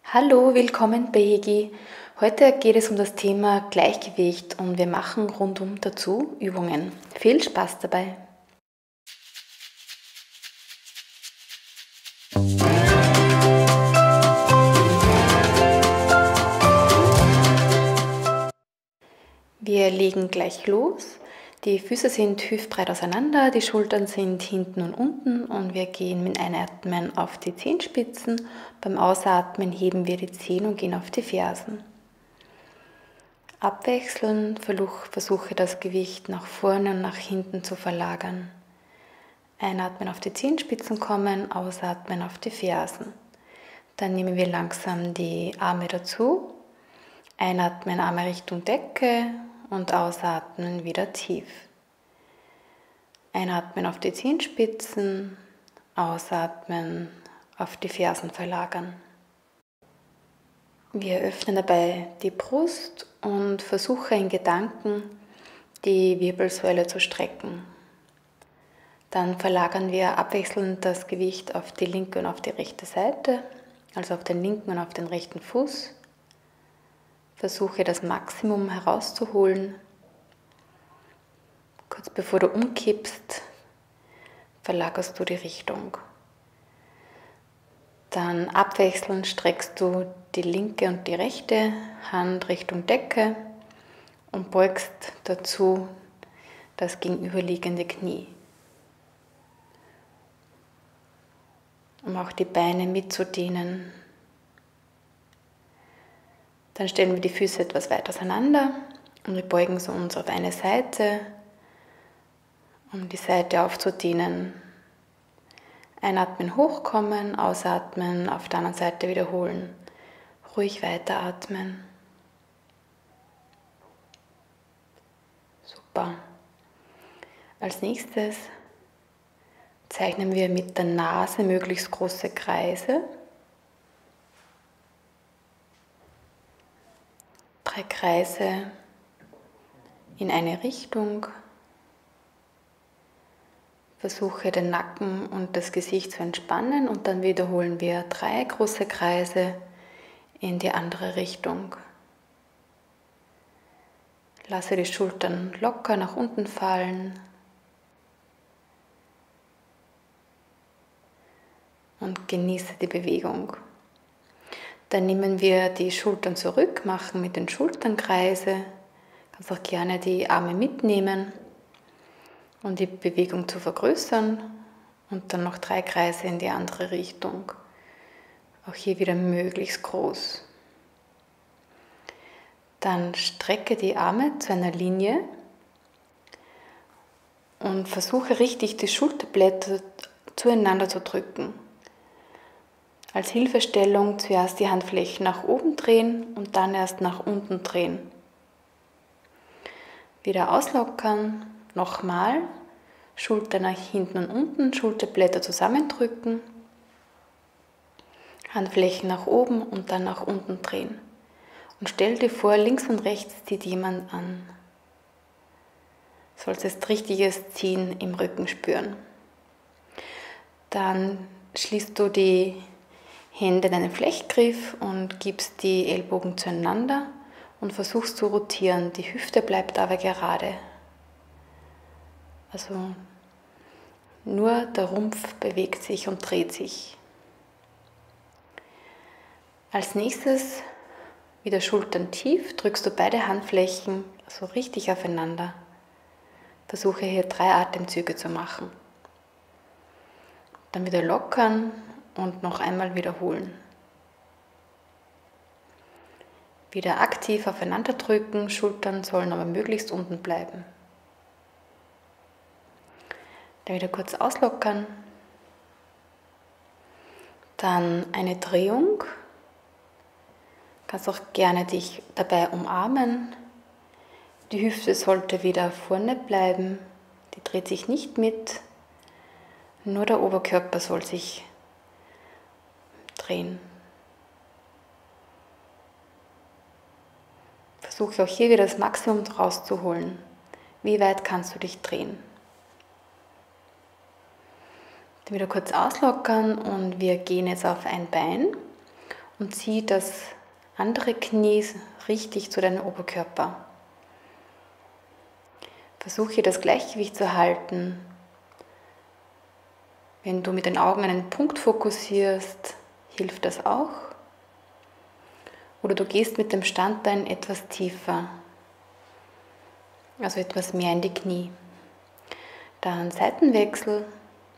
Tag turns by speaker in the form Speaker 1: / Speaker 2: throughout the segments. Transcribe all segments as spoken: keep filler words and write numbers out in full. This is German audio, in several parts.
Speaker 1: Hallo, willkommen bei Hegi. Heute geht es um das Thema Gleichgewicht und wir machen rundum dazu Übungen. Viel Spaß dabei! Wir legen gleich los. Die Füße sind hüftbreit auseinander, die Schultern sind hinten und unten und wir gehen mit Einatmen auf die Zehenspitzen. Beim Ausatmen heben wir die Zehen und gehen auf die Fersen. Abwechselnd versuche das Gewicht nach vorne und nach hinten zu verlagern. Einatmen auf die Zehenspitzen kommen, ausatmen auf die Fersen. Dann nehmen wir langsam die Arme dazu. Einatmen, Arme Richtung Decke und ausatmen wieder tief. Einatmen auf die Zehenspitzen, ausatmen auf die Fersen verlagern. Wir öffnen dabei die Brust und versuche in Gedanken die Wirbelsäule zu strecken. Dann verlagern wir abwechselnd das Gewicht auf die linke und auf die rechte Seite, also auf den linken und auf den rechten Fuß. Versuche das Maximum herauszuholen. Kurz bevor du umkippst, verlagerst du die Richtung. Dann abwechselnd streckst du die linke und die rechte Hand Richtung Decke und beugst dazu das gegenüberliegende Knie. Um auch die Beine mitzudehnen. Dann stellen wir die Füße etwas weit auseinander und wir beugen so uns auf eine Seite, um die Seite aufzudehnen. Einatmen, hochkommen, ausatmen, auf der anderen Seite wiederholen. Ruhig weiteratmen. Super. Als nächstes zeichnen wir mit der Nase möglichst große Kreise. Drei Kreise in eine Richtung. Versuche den Nacken und das Gesicht zu entspannen und dann wiederholen wir drei große Kreise in die andere Richtung. Lasse die Schultern locker nach unten fallen und genieße die Bewegung. Dann nehmen wir die Schultern zurück, machen mit den Schultern Kreise. Kannst auch gerne die Arme mitnehmen, um die Bewegung zu vergrößern und dann noch drei Kreise in die andere Richtung. Auch hier wieder möglichst groß. Dann strecke die Arme zu einer Linie und versuche richtig die Schulterblätter zueinander zu drücken. Als Hilfestellung zuerst die Handflächen nach oben drehen und dann erst nach unten drehen. Wieder auslockern, nochmal, Schulter nach hinten und unten, Schulterblätter zusammendrücken, Handflächen nach oben und dann nach unten drehen. Und stell dir vor, links und rechts zieht jemand an. Du solltest richtiges Ziehen im Rücken spüren. Dann schließt du die Hände in einen Flechtgriff und gibst die Ellbogen zueinander und versuchst zu rotieren. Die Hüfte bleibt aber gerade. Also nur der Rumpf bewegt sich und dreht sich. Als nächstes wieder Schultern tief, drückst du beide Handflächen so richtig aufeinander. Versuche hier drei Atemzüge zu machen. Dann wieder lockern und noch einmal wiederholen. Wieder aktiv aufeinander drücken, Schultern sollen aber möglichst unten bleiben. Dann wieder kurz auslockern. Dann eine Drehung. Du kannst auch gerne dich dabei umarmen. Die Hüfte sollte wieder vorne bleiben. Die dreht sich nicht mit. Nur der Oberkörper soll sich drehen. Versuche auch hier wieder das Maximum rauszuholen. Wie weit kannst du dich drehen? Dann wieder kurz auslockern und wir gehen jetzt auf ein Bein und zieh das andere Knie richtig zu deinem Oberkörper. Versuche das Gleichgewicht zu halten. Wenn du mit den Augen einen Punkt fokussierst, hilft das auch. Oder du gehst mit dem Standbein etwas tiefer, also etwas mehr in die Knie. Dann Seitenwechsel.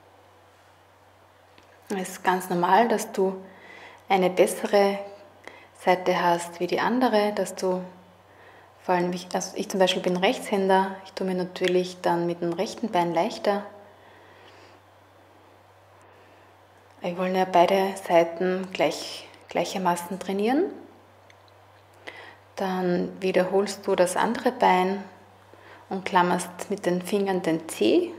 Speaker 1: Es ist ganz normal, dass du eine bessere Seite hast wie die andere, dass du vor allem, also ich zum Beispiel bin Rechtshänder, ich tue mir natürlich dann mit dem rechten Bein leichter. Wir wollen ja beide Seiten gleich, gleichermaßen trainieren. Dann wiederholst du das andere Bein und klammerst mit den Fingern den Zeh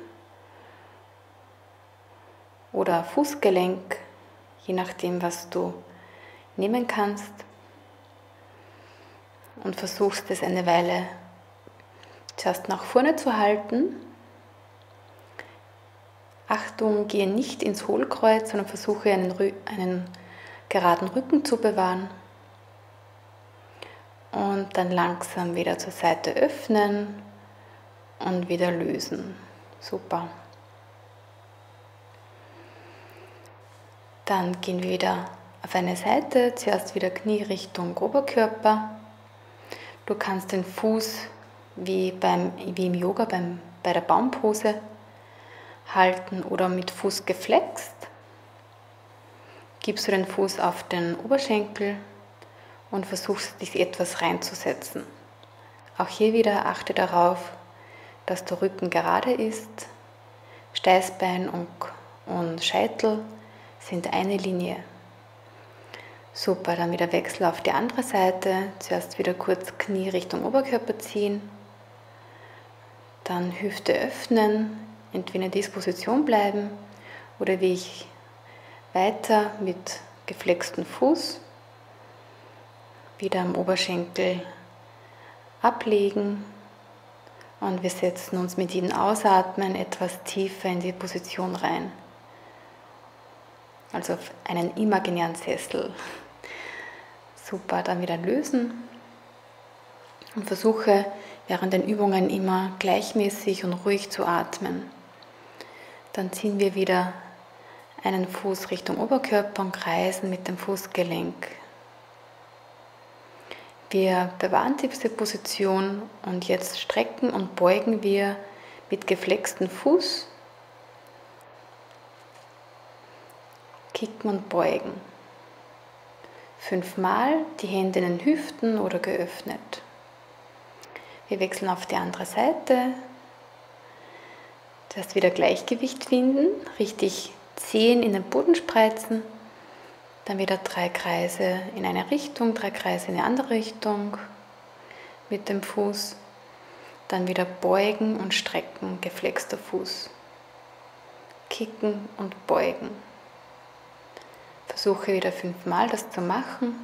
Speaker 1: oder Fußgelenk, je nachdem, was du nehmen kannst. Und versuchst es eine Weile zuerst nach vorne zu halten. Achtung, gehe nicht ins Hohlkreuz, sondern versuche einen, einen geraden Rücken zu bewahren. Und dann langsam wieder zur Seite öffnen und wieder lösen. Super. Dann gehen wir wieder auf eine Seite, zuerst wieder Knie Richtung Oberkörper. Du kannst den Fuß wie, beim, wie im Yoga beim, bei der Baumpose halten oder mit Fuß geflext. Gibst du den Fuß auf den Oberschenkel und versuchst dich etwas reinzusetzen. Auch hier wieder achte darauf, dass der Rücken gerade ist. Steißbein und, und Scheitel sind eine Linie. Super, dann wieder Wechsel auf die andere Seite. Zuerst wieder kurz Knie Richtung Oberkörper ziehen. Dann Hüfte öffnen, entweder in dieser Position bleiben oder wie ich weiter mit geflexten Fuß wieder am Oberschenkel ablegen. Und wir setzen uns mit jedem Ausatmen etwas tiefer in die Position rein. Also auf einen imaginären Sessel. Super, dann wieder lösen und versuche während den Übungen immer gleichmäßig und ruhig zu atmen. Dann ziehen wir wieder einen Fuß Richtung Oberkörper und kreisen mit dem Fußgelenk. Wir bewahren diese Position und jetzt strecken und beugen wir mit geflexten Fuß. Kicken und beugen. Fünfmal die Hände in den Hüften oder geöffnet. Wir wechseln auf die andere Seite. Zuerst wieder Gleichgewicht finden, richtig Zehen in den Boden spreizen. Dann wieder drei Kreise in eine Richtung, drei Kreise in eine andere Richtung mit dem Fuß. Dann wieder beugen und strecken, geflexter Fuß. Kicken und beugen. Versuche wieder fünfmal das zu machen.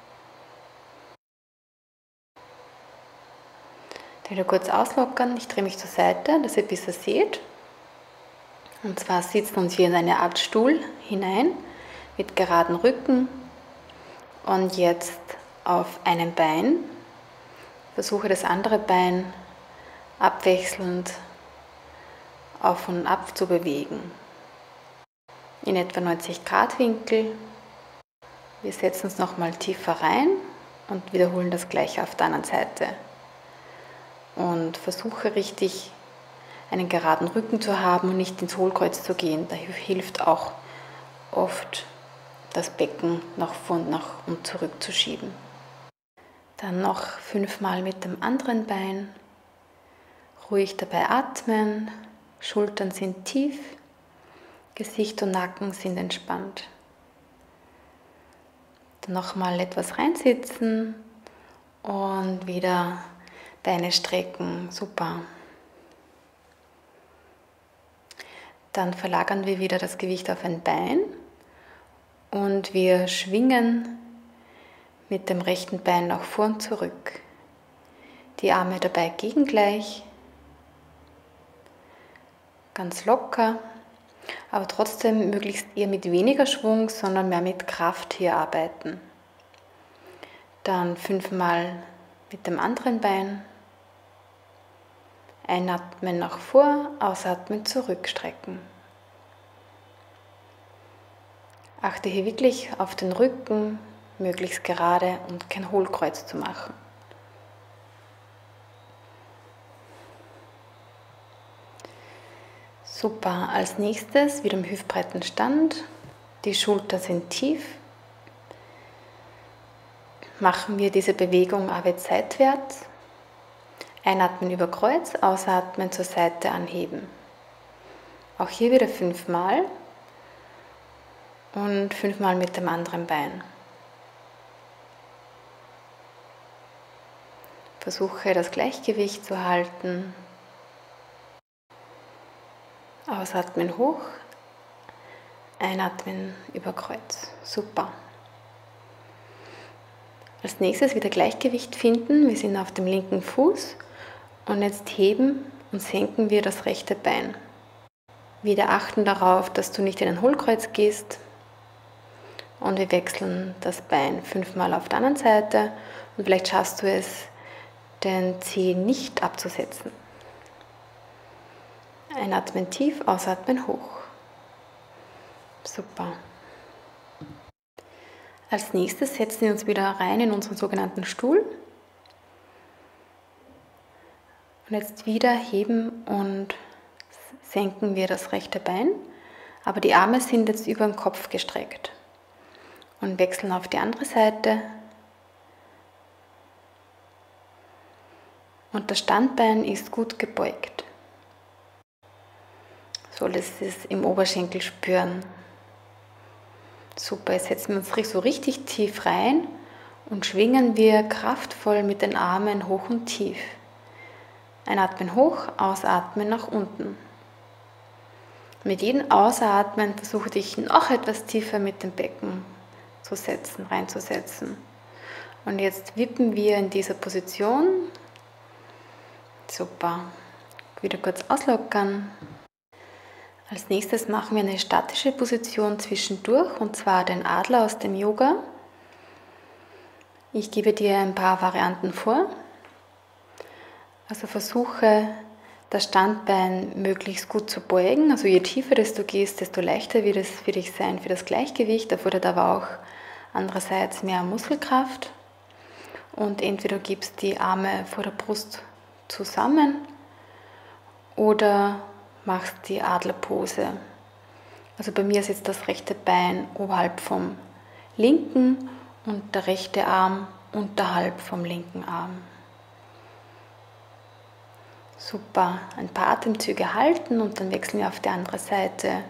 Speaker 1: Dann wieder kurz auslockern. Ich drehe mich zur Seite, dass ihr besser seht. Und zwar sitzen wir uns hier in eine Art Stuhl hinein mit geraden Rücken und jetzt auf einem Bein. Versuche das andere Bein abwechselnd auf und ab zu bewegen. In etwa neunzig Grad Winkel. Wir setzen uns nochmal tiefer rein und wiederholen das gleiche auf der anderen Seite. Und versuche richtig einen geraden Rücken zu haben und nicht ins Hohlkreuz zu gehen. Da hilft auch oft das Becken nach vorn nach und zurück zu schieben. Dann noch fünfmal mit dem anderen Bein. Ruhig dabei atmen, Schultern sind tief. Gesicht und Nacken sind entspannt. Dann nochmal etwas reinsitzen und wieder Beine strecken. Super. Dann verlagern wir wieder das Gewicht auf ein Bein und wir schwingen mit dem rechten Bein nach vorn zurück. Die Arme dabei gegengleich, ganz locker. Aber trotzdem möglichst eher mit weniger Schwung, sondern mehr mit Kraft hier arbeiten. Dann fünfmal mit dem anderen Bein. Einatmen nach vor, ausatmen, zurückstrecken. Achte hier wirklich auf den Rücken, möglichst gerade und kein Hohlkreuz zu machen. Super, als nächstes wieder im hüftbreiten Stand. Die Schultern sind tief. Machen wir diese Bewegung aber seitwärts. Einatmen über Kreuz, ausatmen zur Seite anheben. Auch hier wieder fünfmal und fünfmal mit dem anderen Bein. Versuche das Gleichgewicht zu halten. Ausatmen hoch, einatmen über Kreuz. Super. Als nächstes wieder Gleichgewicht finden. Wir sind auf dem linken Fuß und jetzt heben und senken wir das rechte Bein. Wieder achten darauf, dass du nicht in ein Hohlkreuz gehst. Und wir wechseln das Bein fünfmal auf der anderen Seite und vielleicht schaffst du es, den Zeh nicht abzusetzen. Einatmen tief, ausatmen hoch. Super. Als nächstes setzen wir uns wieder rein in unseren sogenannten Stuhl. Und jetzt wieder heben und senken wir das rechte Bein, aber die Arme sind jetzt über den Kopf gestreckt. Und wechseln auf die andere Seite. Und das Standbein ist gut gebeugt. Solltest es im Oberschenkel spüren. Super, jetzt setzen wir uns so richtig tief rein und schwingen wir kraftvoll mit den Armen hoch und tief. Einatmen hoch, ausatmen nach unten. Mit jedem Ausatmen versuche dich noch etwas tiefer mit dem Becken zu setzen, reinzusetzen. Und jetzt wippen wir in dieser Position. Super. Wieder kurz auslockern. Als nächstes machen wir eine statische Position zwischendurch, und zwar den Adler aus dem Yoga. Ich gebe dir ein paar Varianten vor. Also versuche das Standbein möglichst gut zu beugen. Also je tiefer das du gehst, desto leichter wird es für dich sein, für das Gleichgewicht. Da erfordert aber auch andererseits mehr Muskelkraft. Und entweder du gibst die Arme vor der Brust zusammen oder machst die Adlerpose. Also bei mir ist jetzt das rechte Bein oberhalb vom linken und der rechte Arm unterhalb vom linken Arm. Super, ein paar Atemzüge halten und dann wechseln wir auf die andere Seite.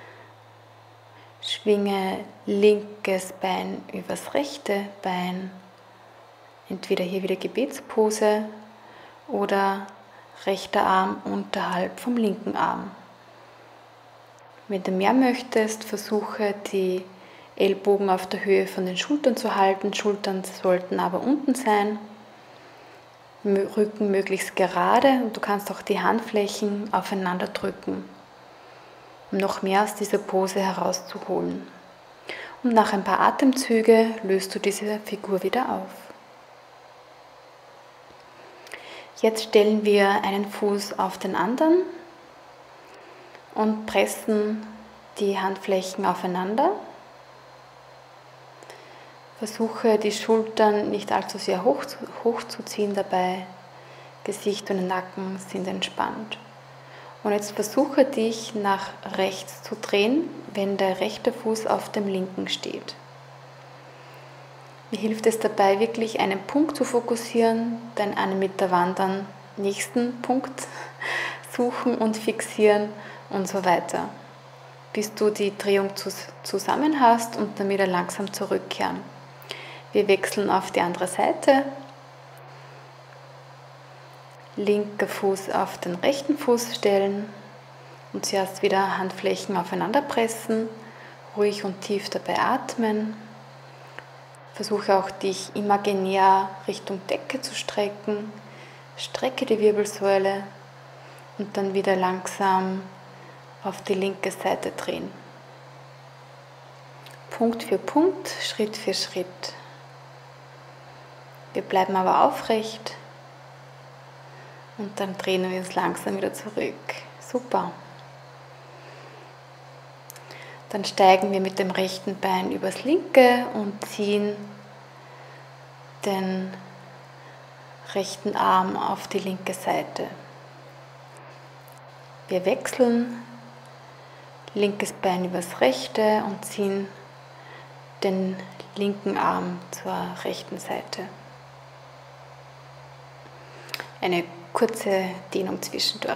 Speaker 1: Schwinge linkes Bein übers rechte Bein. Entweder hier wieder Gebetspose oder rechter Arm unterhalb vom linken Arm. Wenn du mehr möchtest, versuche die Ellbogen auf der Höhe von den Schultern zu halten. Schultern sollten aber unten sein. Rücken möglichst gerade und du kannst auch die Handflächen aufeinander drücken, um noch mehr aus dieser Pose herauszuholen. Und nach ein paar Atemzüge löst du diese Figur wieder auf. Jetzt stellen wir einen Fuß auf den anderen und pressen die Handflächen aufeinander. Versuche die Schultern nicht allzu sehr hoch, hoch zu ziehen dabei. Gesicht und Nacken sind entspannt. Und jetzt versuche dich nach rechts zu drehen, wenn der rechte Fuß auf dem linken steht. Mir hilft es dabei, wirklich einen Punkt zu fokussieren, dann einen mit der Wandern nächsten Punkt suchen und fixieren und so weiter, bis du die Drehung zusammen hast und dann wieder langsam zurückkehren. Wir wechseln auf die andere Seite. Linker Fuß auf den rechten Fuß stellen und zuerst wieder Handflächen aufeinander pressen, ruhig und tief dabei atmen. Versuche auch dich imaginär Richtung Decke zu strecken. Strecke die Wirbelsäule und dann wieder langsam auf die linke Seite drehen. Punkt für Punkt, Schritt für Schritt. Wir bleiben aber aufrecht und dann drehen wir uns langsam wieder zurück. Super. Dann steigen wir mit dem rechten Bein übers linke und ziehen den rechten Arm auf die linke Seite. Wir wechseln linkes Bein übers rechte und ziehen den linken Arm zur rechten Seite. Eine kurze Dehnung zwischendurch.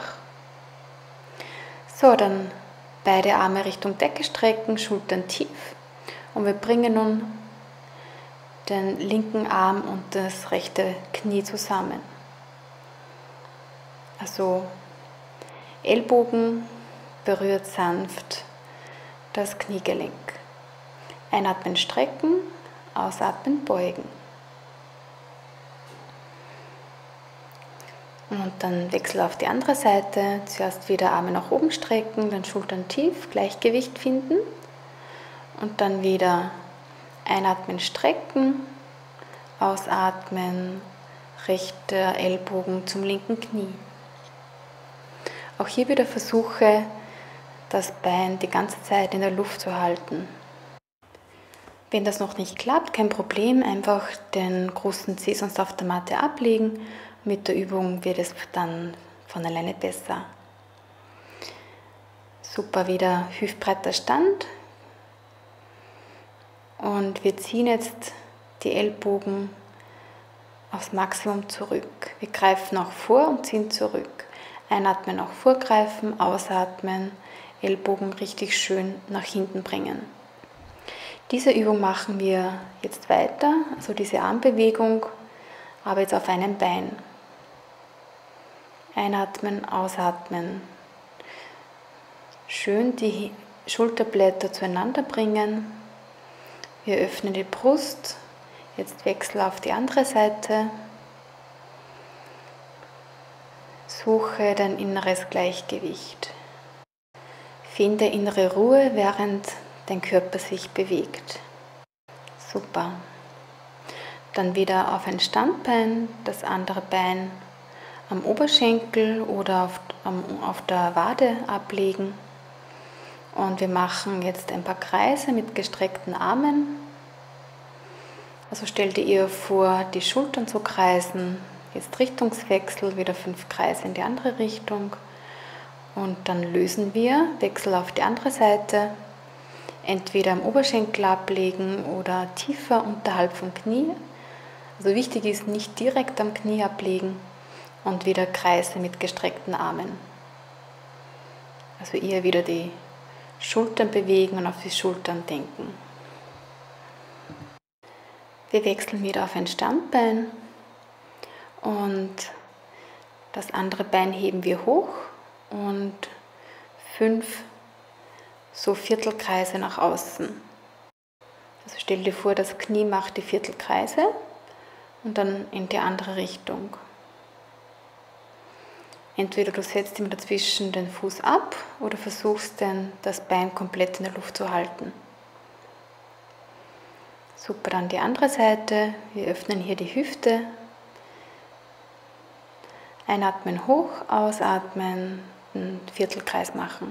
Speaker 1: So, dann beide Arme Richtung Decke strecken, Schultern tief und wir bringen nun den linken Arm und das rechte Knie zusammen. Also Ellbogen berührt sanft das Kniegelenk. Einatmen, strecken, ausatmen, beugen. Und dann Wechsel auf die andere Seite. Zuerst wieder Arme nach oben strecken, dann Schultern tief, Gleichgewicht finden. Und dann wieder einatmen, strecken, ausatmen, rechter Ellbogen zum linken Knie. Auch hier wieder versuche, das Bein die ganze Zeit in der Luft zu halten. Wenn das noch nicht klappt, kein Problem, einfach den großen Zeh sonst auf der Matte ablegen. Mit der Übung wird es dann von alleine besser. Super, wieder hüftbreiter Stand. Und wir ziehen jetzt die Ellbogen aufs Maximum zurück. Wir greifen auch vor und ziehen zurück. Einatmen, auch vorgreifen, ausatmen, Ellbogen richtig schön nach hinten bringen. Diese Übung machen wir jetzt weiter, also diese Armbewegung, aber jetzt auf einem Bein. Einatmen, ausatmen. Schön die Schulterblätter zueinander bringen. Wir öffnen die Brust. Jetzt Wechsel auf die andere Seite. Suche dein inneres Gleichgewicht. Finde innere Ruhe, während dein Körper sich bewegt. Super. Dann wieder auf ein Standbein, das andere Bein am Oberschenkel oder auf, am, auf der Wade ablegen. Und wir machen jetzt ein paar Kreise mit gestreckten Armen. Also stell dir ihr vor, die Schultern zu kreisen. Jetzt Richtungswechsel, wieder fünf Kreise in die andere Richtung. Und dann lösen wir, Wechsel auf die andere Seite. Entweder am Oberschenkel ablegen oder tiefer unterhalb vom Knie. Also wichtig ist, nicht direkt am Knie ablegen und wieder Kreise mit gestreckten Armen. Also eher wieder die Schultern bewegen und auf die Schultern denken. Wir wechseln wieder auf ein Standbein und das andere Bein heben wir hoch und fünf so Viertelkreise nach außen. Also stell dir vor, das Knie macht die Viertelkreise und dann in die andere Richtung. Entweder du setzt immer dazwischen den Fuß ab oder versuchst dann das Bein komplett in der Luft zu halten. Super, dann die andere Seite. Wir öffnen hier die Hüfte. Einatmen hoch, ausatmen, einen Viertelkreis machen.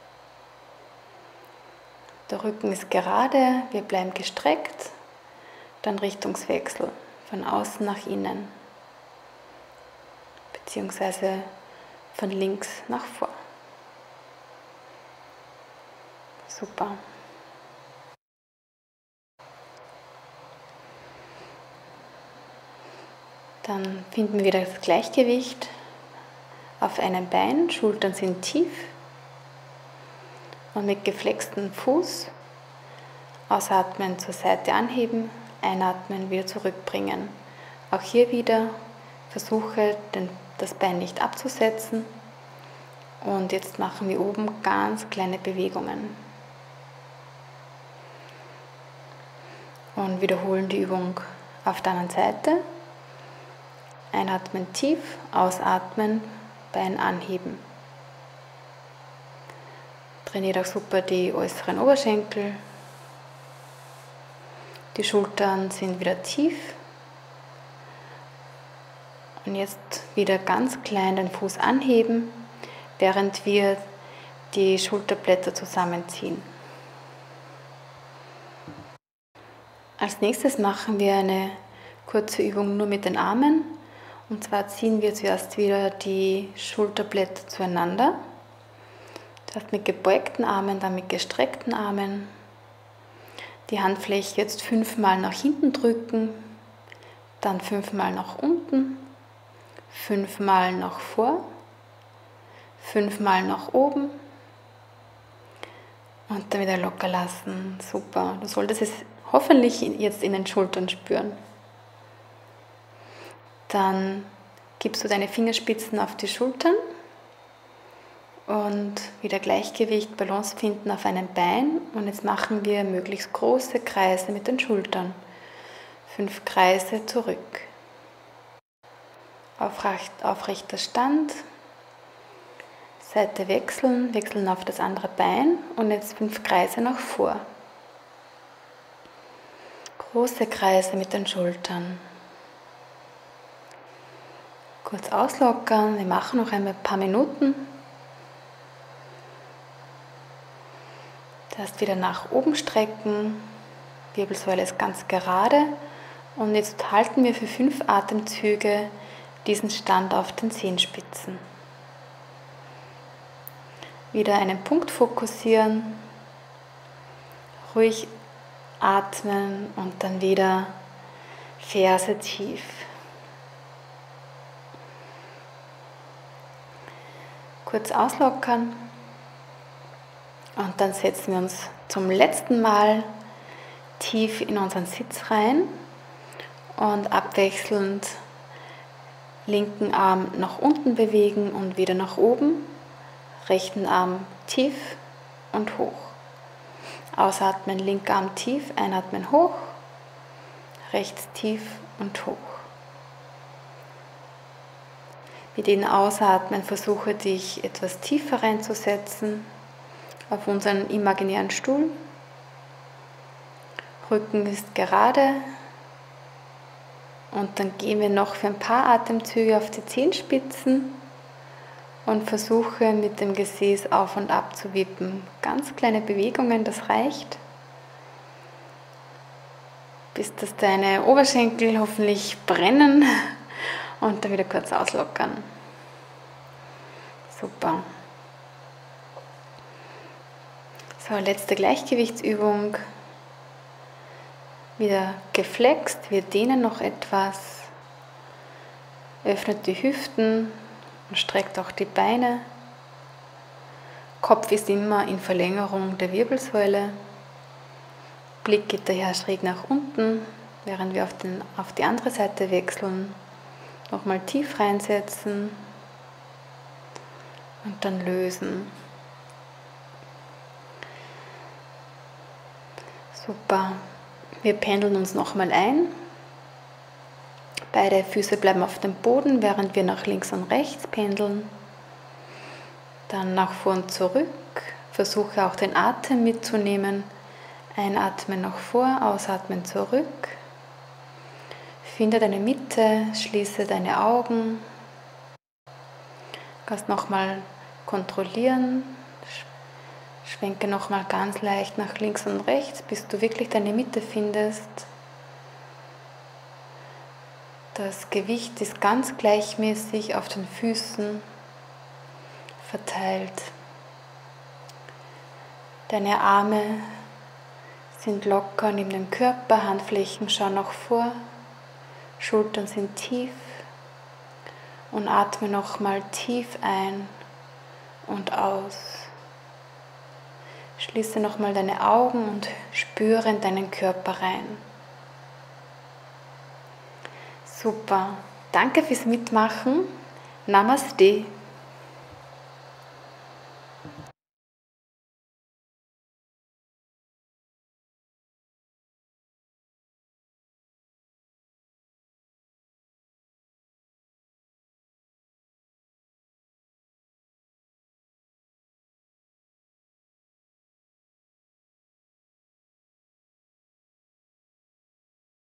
Speaker 1: Der Rücken ist gerade, wir bleiben gestreckt. Dann Richtungswechsel von außen nach innen. Beziehungsweise von links nach vor. Super. Dann finden wir wieder das Gleichgewicht auf einem Bein, Schultern sind tief und mit geflextem Fuß ausatmen, zur Seite anheben, einatmen, wieder zurückbringen. Auch hier wieder versuche, den, das Bein nicht abzusetzen und jetzt machen wir oben ganz kleine Bewegungen und wiederholen die Übung auf der anderen Seite. Einatmen tief, ausatmen, Bein anheben. Trainiert auch super die äußeren Oberschenkel. Die Schultern sind wieder tief. Und jetzt wieder ganz klein den Fuß anheben, während wir die Schulterblätter zusammenziehen. Als nächstes machen wir eine kurze Übung nur mit den Armen. Und zwar ziehen wir zuerst wieder die Schulterblätter zueinander. Das heißt mit gebeugten Armen, dann mit gestreckten Armen. Die Handfläche jetzt fünfmal nach hinten drücken, dann fünfmal nach unten, fünfmal nach vor, fünfmal nach oben und dann wieder locker lassen. Super. Du solltest es hoffentlich jetzt in den Schultern spüren. Dann gibst du deine Fingerspitzen auf die Schultern und wieder Gleichgewicht, Balance finden auf einem Bein. Und jetzt machen wir möglichst große Kreise mit den Schultern. Fünf Kreise zurück. Aufrecht, aufrechter Stand. Seite wechseln, wechseln auf das andere Bein und jetzt fünf Kreise nach vor. Große Kreise mit den Schultern. Kurz auslockern, wir machen noch ein paar Minuten. Das wieder nach oben strecken, Wirbelsäule ist ganz gerade und jetzt halten wir für fünf Atemzüge diesen Stand auf den Zehenspitzen. Wieder einen Punkt fokussieren, ruhig atmen und dann wieder Ferse tief. Kurz auslockern und dann setzen wir uns zum letzten Mal tief in unseren Sitz rein und abwechselnd linken Arm nach unten bewegen und wieder nach oben, rechten Arm tief und hoch. Ausatmen, linker Arm tief, einatmen hoch, rechts tief und hoch. Mit jedem Ausatmen versuche dich etwas tiefer reinzusetzen auf unseren imaginären Stuhl. Rücken ist gerade und dann gehen wir noch für ein paar Atemzüge auf die Zehenspitzen und versuche mit dem Gesäß auf und ab zu wippen. Ganz kleine Bewegungen, das reicht, bis dass deine Oberschenkel hoffentlich brennen und dann wieder kurz auslockern. Super. So, letzte Gleichgewichtsübung. Wieder geflext, wir dehnen noch etwas. Öffnet die Hüften und streckt auch die Beine. Kopf ist immer in Verlängerung der Wirbelsäule. Blick geht daher schräg nach unten, während wir auf, den, auf die andere Seite wechseln. Nochmal tief reinsetzen und dann lösen. Super. Wir pendeln uns nochmal ein. Beide Füße bleiben auf dem Boden, während wir nach links und rechts pendeln. Dann nach vor und zurück. Versuche auch den Atem mitzunehmen. Einatmen nach vor, ausatmen zurück. Finde deine Mitte, schließe deine Augen. Du kannst nochmal kontrollieren. Schwenke nochmal ganz leicht nach links und rechts, bis du wirklich deine Mitte findest. Das Gewicht ist ganz gleichmäßig auf den Füßen verteilt. Deine Arme sind locker neben dem Körper, Handflächen schauen nach vor, Schultern sind tief und atme nochmal tief ein und aus. Schließe nochmal deine Augen und spüre in deinen Körper rein. Super. Danke fürs Mitmachen. Namaste.